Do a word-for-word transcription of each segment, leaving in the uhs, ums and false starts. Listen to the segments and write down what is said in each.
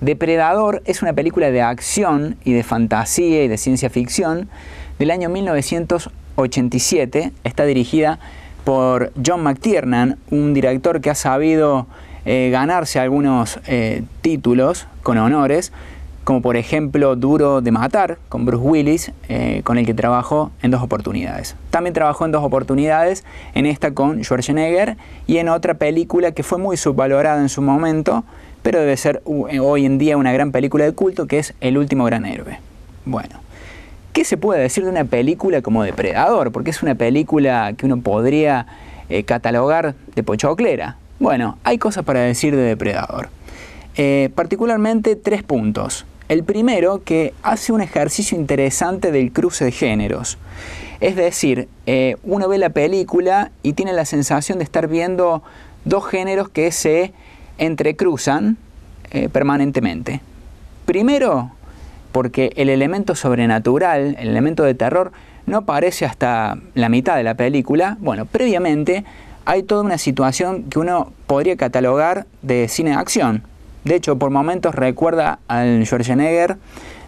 Depredador es una película de acción y de fantasía y de ciencia ficción del año mil novecientos ochenta y siete. Está dirigida por John McTiernan, un director que ha sabido eh, ganarse algunos eh, títulos con honores, como por ejemplo Duro de Matar, con Bruce Willis, eh, con el que trabajó en dos oportunidades. También trabajó en dos oportunidades, en esta con Schwarzenegger y en otra película que fue muy subvalorada en su momento, pero debe ser hoy en día una gran película de culto, que es El último gran héroe. Bueno, ¿qué se puede decir de una película como Depredador? Porque es una película que uno podría eh, catalogar de pochoclera. Bueno, hay cosas para decir de Depredador. Eh, particularmente tres puntos. El primero, que hace un ejercicio interesante del cruce de géneros. Es decir, eh, uno ve la película y tiene la sensación de estar viendo dos géneros que se entrecruzan eh, permanentemente. Primero, porque el elemento sobrenatural, el elemento de terror, no aparece hasta la mitad de la película. Bueno, previamente hay toda una situación que uno podría catalogar de cine de acción. De hecho, por momentos recuerda al Schwarzenegger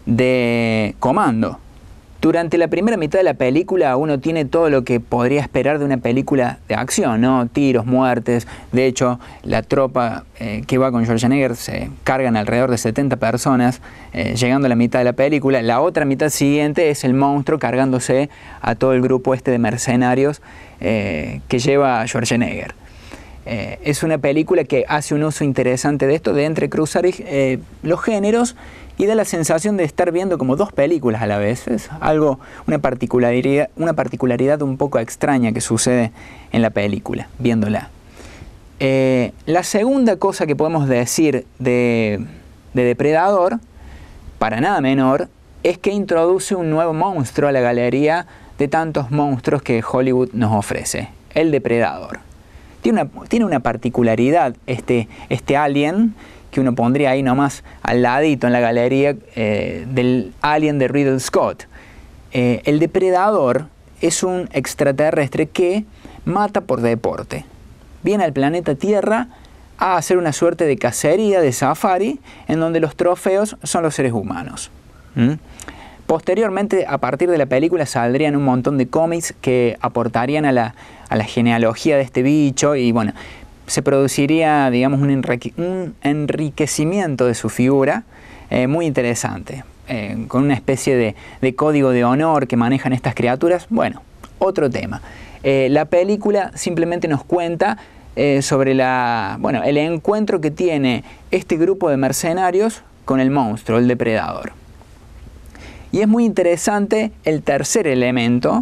de Comando. Durante la primera mitad de la película uno tiene todo lo que podría esperar de una película de acción, ¿no? Tiros, muertes. De hecho, la tropa eh, que va con Schwarzenegger se cargan alrededor de setenta personas, eh, llegando a la mitad de la película. La otra mitad siguiente es el monstruo cargándose a todo el grupo este de mercenarios eh, que lleva a Schwarzenegger. Eh, es una película que hace un uso interesante de esto, de entrecruzar eh, los géneros, y da la sensación de estar viendo como dos películas a la vez. Es algo, una particularidad, una particularidad un poco extraña que sucede en la película, viéndola. Eh, la segunda cosa que podemos decir de, de Depredador, para nada menor, es que introduce un nuevo monstruo a la galería de tantos monstruos que Hollywood nos ofrece, el Depredador. Tiene una, tiene una particularidad este, este alien, que uno pondría ahí nomás al ladito en la galería eh, del Alien de Ridley Scott. Eh, el Depredador es un extraterrestre que mata por deporte. Viene al planeta Tierra a hacer una suerte de cacería, de safari, en donde los trofeos son los seres humanos. ¿Mm? Posteriormente, a partir de la película, saldrían un montón de cómics que aportarían a la, a la genealogía de este bicho, y bueno, se produciría, digamos, un, enrique, un enriquecimiento de su figura eh, muy interesante, eh, con una especie de, de código de honor que manejan estas criaturas. Bueno, otro tema. Eh, la película simplemente nos cuenta eh, sobre la, bueno, el encuentro que tiene este grupo de mercenarios con el monstruo, el Depredador. Y es muy interesante el tercer elemento,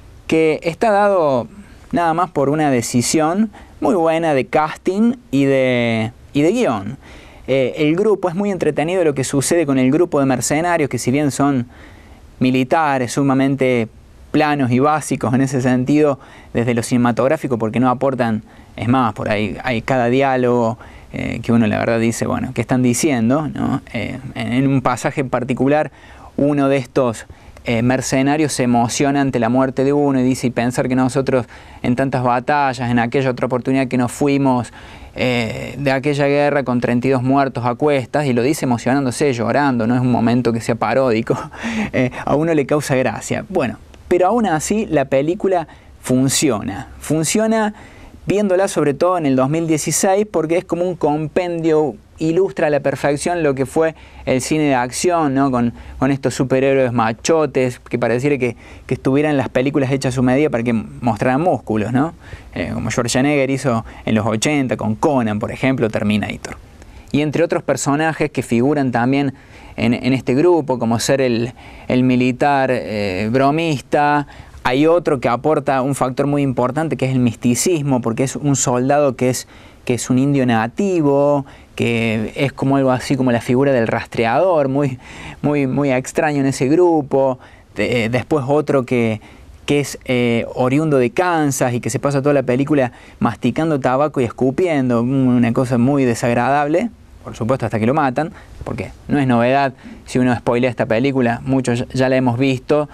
que está dado nada más por una decisión muy buena de casting y de, y de guión. Eh, el grupo, es muy entretenido lo que sucede con el grupo de mercenarios, que si bien son militares, sumamente planos y básicos en ese sentido, desde lo cinematográfico, porque no aportan, es más, por ahí hay cada diálogo eh, que uno la verdad dice, bueno, ¿qué están diciendo? ¿No? Eh, en, en un pasaje en particular, uno de estos Eh, mercenarios se emociona ante la muerte de uno y dice, y pensar que nosotros en tantas batallas, en aquella otra oportunidad que nos fuimos eh, de aquella guerra con treinta y dos muertos a cuestas, y lo dice emocionándose, llorando, no es un momento que sea paródico, eh, a uno le causa gracia. Bueno, pero aún así la película funciona, funciona viéndola sobre todo en el dos mil dieciséis, porque es como un compendio, ilustra a la perfección lo que fue el cine de acción, ¿no? Con, con estos superhéroes machotes, que pareciera que, que estuvieran las películas hechas a su medida para que mostraran músculos, ¿no? Eh, como Schwarzenegger hizo en los ochenta con Conan, por ejemplo, Terminator. Y entre otros personajes que figuran también en, en este grupo, como ser el, el militar eh, bromista. Hay otro que aporta un factor muy importante, que es el misticismo, porque es un soldado que es, que es un indio nativo, que es como algo así como la figura del rastreador, muy, muy, muy extraño en ese grupo. De, después otro que, que es eh, oriundo de Kansas y que se pasa toda la película masticando tabaco y escupiendo, una cosa muy desagradable, por supuesto hasta que lo matan, porque no es novedad si uno spoilea esta película, muchos ya la hemos visto.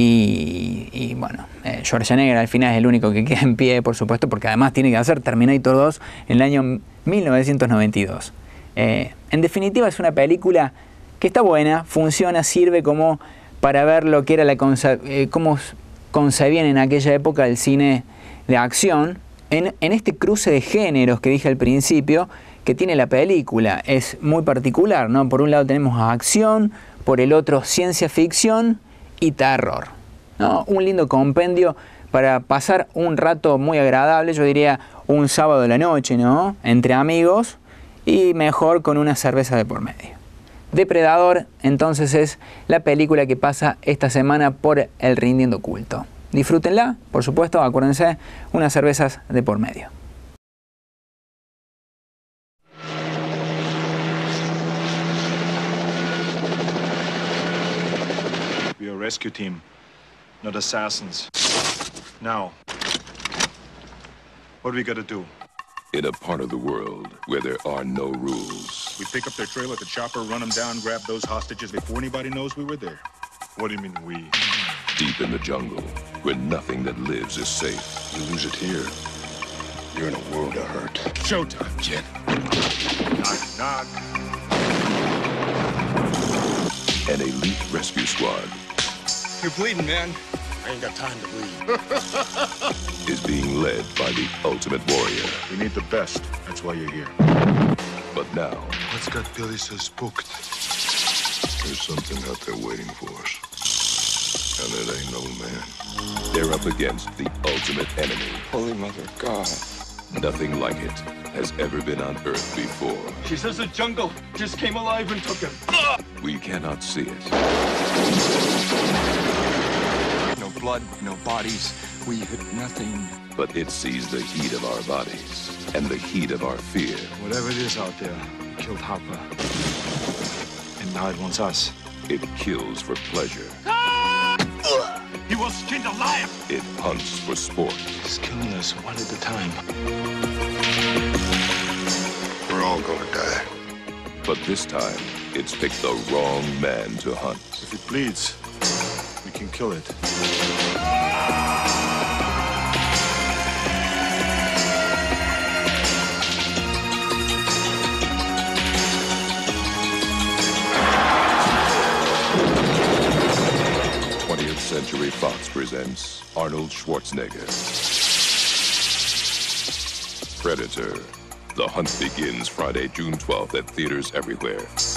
Y, y bueno, eh, Schwarzenegger al final es el único que queda en pie, por supuesto, porque además tiene que hacer Terminator dos en el año mil novecientos noventa y dos. Eh, en definitiva es una película que está buena, funciona, sirve como para ver lo que era la conce eh, cómo concebían en aquella época el cine de acción, en, en este cruce de géneros que dije al principio, que tiene la película. Es muy particular, ¿no? Por un lado tenemos acción, por el otro ciencia ficción y terror, ¿no? Un lindo compendio para pasar un rato muy agradable, yo diría un sábado de la noche, ¿no? Entre amigos y mejor con una cerveza de por medio. Depredador, entonces, es la película que pasa esta semana por el Rindiendo Culto. Disfrútenla, por supuesto, acuérdense, unas cervezas de por medio. We are a rescue team, not assassins. Now, what do we gotta do? In a part of the world where there are no rules. We pick up their trail at the chopper, run them down, grab those hostages before anybody knows we were there. What do you mean we? Deep in the jungle, where nothing that lives is safe. You lose it here, you're in a world of hurt. Showtime, kid. Knock, knock. An elite rescue squad. You're bleeding, man. I ain't got time to bleed. Is being led by the ultimate warrior. We need the best. That's why you're here. But now, What's got Billy so spooked? there's something out there waiting for us. And it ain't no man. They're up against the ultimate enemy. Holy Mother of God. Nothing like it has ever been on Earth before. She says the jungle just came alive and took him. We cannot see it. No blood, no bodies. We hit nothing. But it sees the heat of our bodies and the heat of our fear. Whatever it is out there, it killed Hopper. And now it wants us. It kills for pleasure. He was skinned alive! It hunts for sport. It's killing us one at a time. We're all gonna die. But this time, it's picked the wrong man to hunt. If it bleeds, we can kill it. twentieth Century Fox presents Arnold Schwarzenegger. Predator. The hunt begins Friday, June twelfth at theaters everywhere.